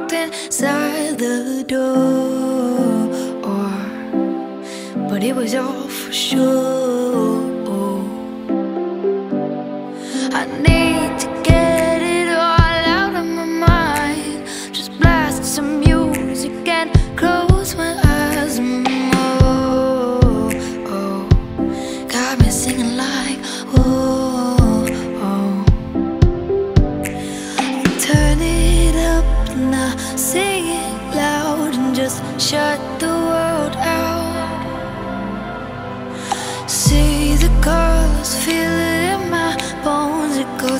walked inside the door, but it was all for sure. I need to get it all out of my mind. Just blast some music and close my eyes. Got me singing like turn it up now, sing it loud and just shut the world out. See the colors, feel it in my bones. It goes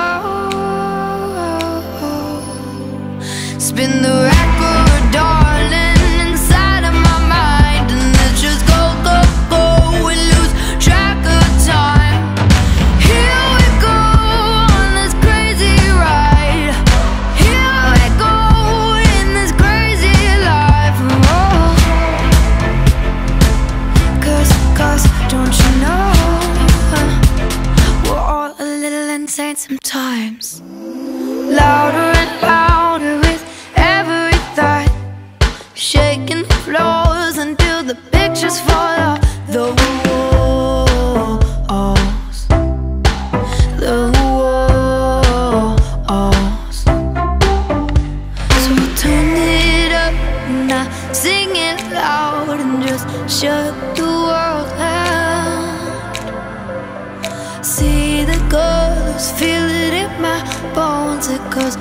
spin the record, darling, inside of my mind, and let's just go, go, go and lose track of time. Here we go on this crazy ride. Here we go in this crazy life. Cause don't you know, we're all a little insane sometimes. Louder and louder with every thought, shaking the floors until the pictures fall off the walls. The walls. So turn it up now, sing it loud and just shut the world out. See the colors, feel it in my bones. It goes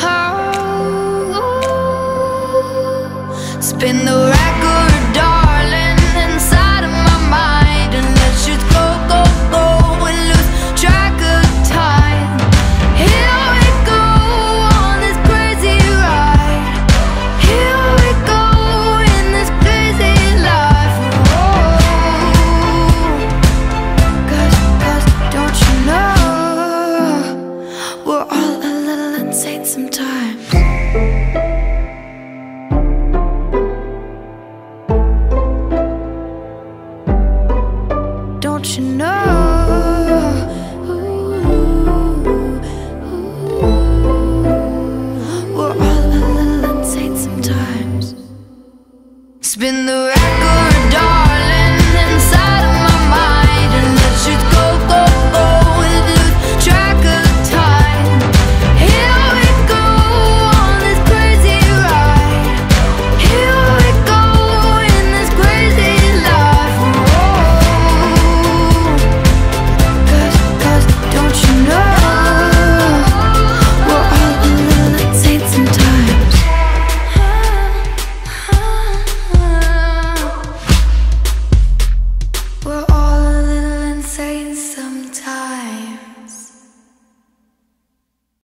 spin the record, darling, inside of my mind, and let's just go, go, go and lose track of time. Here we go on this crazy ride. Here we go in this crazy life. Cause don't you know, we're all a little insane sometimes.